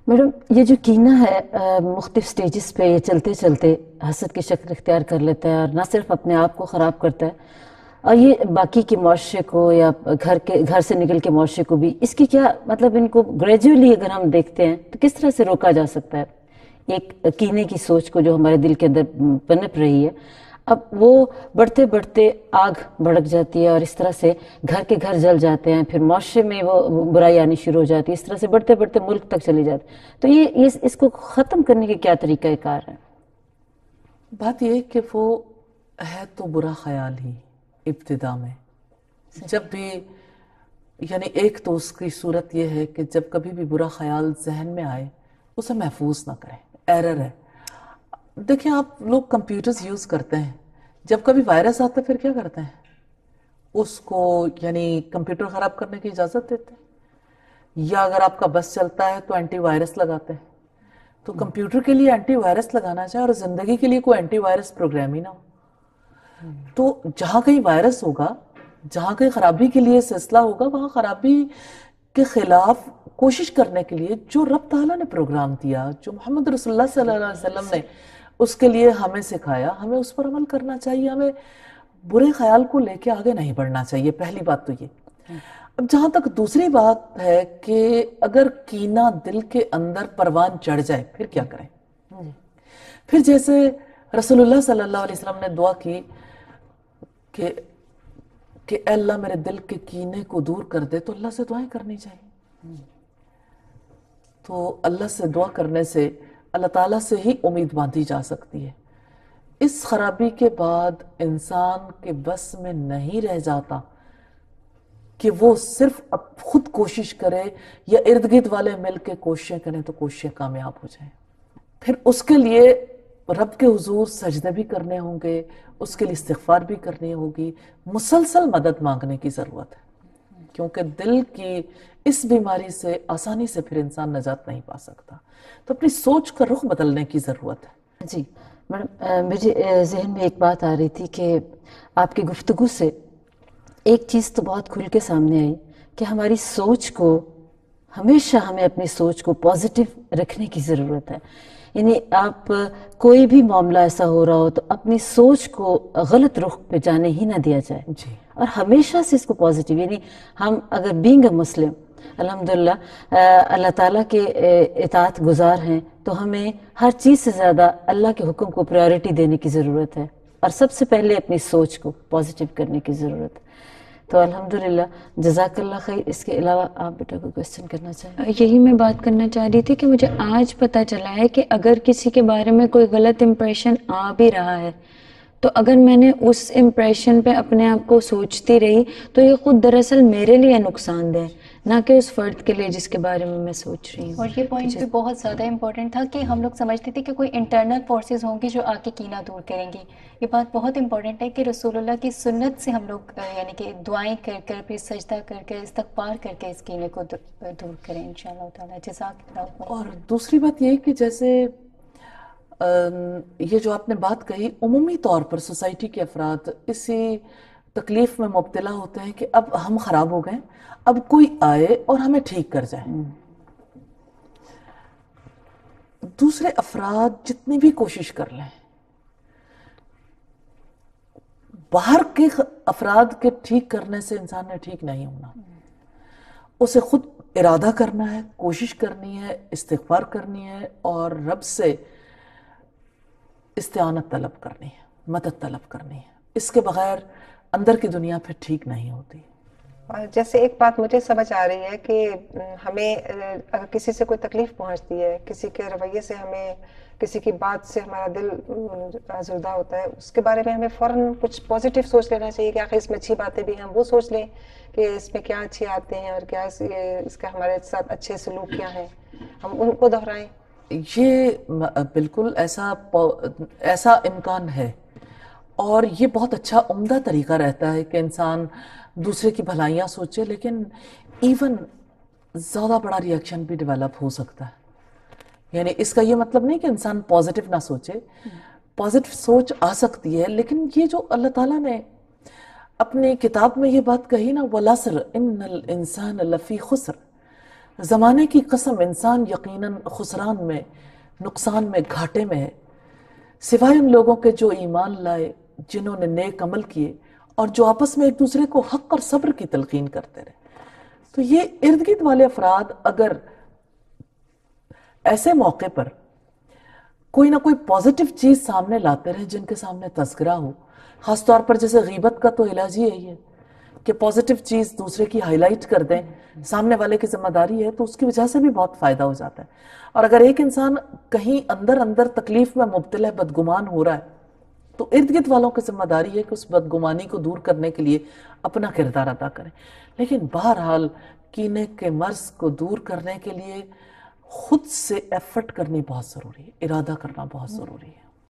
Madam, ये जो कीना है मुख्तलिफ स्टेजेस पे ये चलते चलते हसद की शक्ल इख्तियार कर लेता है और ना सिर्फ अपने आप को ख़राब करता है और ये बाकी के मुआशरे को या घर से निकल के मुआशरे को भी, इसकी क्या मतलब, इनको ग्रेजुअली अगर हम देखते हैं तो किस तरह से रोका जा सकता है एक कीने की सोच को जो हमारे दिल के अंदर पनप रही है? अब वो बढ़ते बढ़ते आग भड़क जाती है और इस तरह से घर के घर जल जाते हैं, फिर मुआशरे में वो बुराई आनी शुरू हो जाती है, इस तरह से बढ़ते बढ़ते मुल्क तक चली जाती है। तो ये इसको ख़त्म करने के क्या तरीका कार है? बात ये कि वो है तो बुरा ख्याल ही इब्तिदा में, जब भी, यानी एक तो उसकी सूरत ये है कि जब कभी भी बुरा ख्याल जहन में आए उसे महफूज ना करें, एरर है। देखिए, आप लोग कंप्यूटर्स यूज़ करते हैं, जब कभी वायरस आता है फिर क्या करते हैं? उसको यानी कंप्यूटर ख़राब करने की इजाज़त देते हैं, या अगर आपका बस चलता है तो एंटीवायरस लगाते हैं। तो कंप्यूटर के लिए एंटीवायरस लगाना चाहिए और ज़िंदगी के लिए कोई एंटीवायरस प्रोग्राम ही ना हो। तो जहाँ कहीं वायरस होगा, जहाँ कहीं ख़राबी के लिए सिलसिला होगा, वहाँ ख़राबी के ख़िलाफ़ कोशिश करने के लिए जो रब ताला ने प्रोग्राम दिया, जो मोहम्मद रसूलुल्लाह सल्लल्लाहु अलैहि वसल्लम ने उसके लिए हमें सिखाया, हमें उस पर अमल करना चाहिए। हमें बुरे ख्याल को लेके आगे नहीं बढ़ना चाहिए, पहली बात तो ये। अब जहाँ तक दूसरी बात है कि अगर कीना दिल के अंदर परवान चढ़ जाए फिर क्या करें? फिर जैसे रसूलुल्लाह सल्लल्लाहु अलैहि वसल्लम ने दुआ की कि अल्लाह मेरे दिल के कीने को दूर कर दे, तो अल्लाह से दुआएं करनी चाहिए। तो अल्लाह से दुआ करने से अल्लाह ताला से ही उम्मीद बांधी जा सकती है। इस खराबी के बाद इंसान के बस में नहीं रह जाता कि वो सिर्फ अब खुद कोशिश करे या इर्द गिर्द वाले मिल के कोशिशें करें तो कोशिशें कामयाब हो जाएं। फिर उसके लिए रब के हुजूर सजदे भी करने होंगे, उसके लिए इस्तिग़फ़ार भी करनी होगी, मुसलसल मदद मांगने की ज़रूरत है, क्योंकि दिल की इस बीमारी से आसानी से फिर इंसान नजात नहीं पा सकता। तो अपनी सोच का रुख बदलने की ज़रूरत है। जी मैडम, मुझे जहन में एक बात आ रही थी कि आपकी गुफ्तगू से एक चीज़ तो बहुत खुल के सामने आई कि हमारी सोच को, हमेशा हमें अपनी सोच को पॉजिटिव रखने की ज़रूरत है। यानी आप कोई भी मामला ऐसा हो रहा हो तो अपनी सोच को गलत रुख पे जाने ही ना दिया जाए जी। और हमेशा से इसको पॉजिटिव, यानी हम अगर बीइंग अ मुस्लिम अल्हम्दुलिल्लाह अल्लाह ताला के इताअत गुजार हैं, तो हमें हर चीज़ से ज़्यादा अल्लाह के हुक्म को प्रायोरिटी देने की ज़रूरत है और सबसे पहले अपनी सोच को पॉजिटिव करने की ज़रूरत है। तो अल्हम्दुलिल्लाह, जज़ाकल्लाह खैर। इसके अलावा आप बेटा को क्वेश्चन करना चाहिए? यही मैं बात करना चाह रही थी कि मुझे आज पता चला है कि अगर किसी के बारे में कोई गलत इम्प्रेशन आ भी रहा है, तो अगर मैंने उस इम्प्रेशन पे अपने आप को सोचती रही तो ये खुद दरअसल मेरे लिए नुकसानदेह, ना कि उस फर्द के लिए जिसके बारे में मैं सोच रही हूँ। और ये पॉइंट भी बहुत ज़्यादा इम्पोर्टेंट था कि हम लोग समझते थे कि कोई इंटरनल फोर्सेस होंगी जो आके कीना दूर करेंगी। ये बात बहुत इंपॉर्टेंट है कि रसूलुल्लाह की सुन्नत से हम लोग यानी कि दुआएं कर कर, फिर सजदा कर कर, इस्तग़फ़ार करके इस कीने को दूर करें इंशाअल्लाह ताला। जज़ाकल्लाह। और दूसरी बात ये कि जैसे ये जो आपने बात कही, उमूमी तौर पर सोसाइटी के अफराद इसी तकलीफ में मुब्तला होते हैं कि अब हम खराब हो गए, अब कोई आए और हमें ठीक कर जाए। दूसरे अफराद जितनी भी कोशिश कर लें, बाहर के अफराद के ठीक करने से इंसान ने ठीक नहीं होना। उसे खुद इरादा करना है, कोशिश करनी है, इस्तिग़फ़ार करनी है और रब से इस्तिआनत तलब करनी है, मदद तलब करनी है। इसके बगैर अंदर की दुनिया फिर ठीक नहीं होती। और जैसे एक बात मुझे समझ आ रही है कि हमें अगर किसी से कोई तकलीफ पहुंचती है, किसी के रवैये से, हमें किसी की बात से हमारा दिल आज़ुर्दा होता है, उसके बारे में हमें फ़ौरन कुछ पॉजिटिव सोच लेना चाहिए कि आखिर इसमें अच्छी बातें भी हैं, हम वो सोच लें कि इसमें क्या अच्छी आते हैं और क्या इसका हमारे साथ अच्छे सलूक क्या हैं, हम उनको दोहराएं। ये बिल्कुल ऐसा इम्कान है और ये बहुत अच्छा उम्दा तरीका रहता है कि इंसान दूसरे की भलाइयाँ सोचे, लेकिन इवन ज़्यादा बड़ा रिएक्शन भी डेवलप हो सकता है। यानी इसका ये मतलब नहीं कि इंसान पॉजिटिव ना सोचे, पॉजिटिव सोच आ सकती है, लेकिन ये जो अल्लाह ताला ने अपनी किताब में ये बात कही ना, वल अस्र इन्नल इंसान लफ़ी खुस्र, زمانے کی قسم انسان یقیناً خسران میں، نقصان میں، گھاٹے میں ہے، سوائے ان لوگوں کے جو ایمان لائے، جنہوں نے نیک عمل کیے اور جو آپس میں ایک دوسرے کو حق اور صبر کی تلقین کرتے رہے۔ تو یہ ارد گرد والے افراد اگر ایسے موقع پر کوئی نہ کوئی پازیٹیو چیز سامنے لاتے رہے، جن کے سامنے تذکرہ ہو، خاص طور پر جیسے غیبت کا تو علاج ہی یہی ہے کہ پازیٹیو چیز دوسرے کی ہائی لائٹ کر دیں، سامنے والے کی ذمہ داری ہے، تو اس کی وجہ سے بھی بہت فائدہ ہو جاتا ہے۔ اور اگر ایک انسان کہیں اندر تکلیف میں مبتلا بدگمان ہو رہا ہے تو ارد گرد والوں کی ذمہ داری ہے کہ اس بدگمانی کو دور کرنے کے لیے اپنا کردار ادا کریں۔ لیکن بہرحال کینے کے مرض کو دور کرنے کے لیے خود سے ایفرٹ کرنی بہت ضروری ہے، ارادہ کرنا بہت ضروری ہے۔